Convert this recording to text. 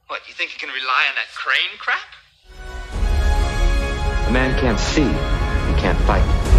What, you think you can rely on that crane crap? A man can't see, he can't fight.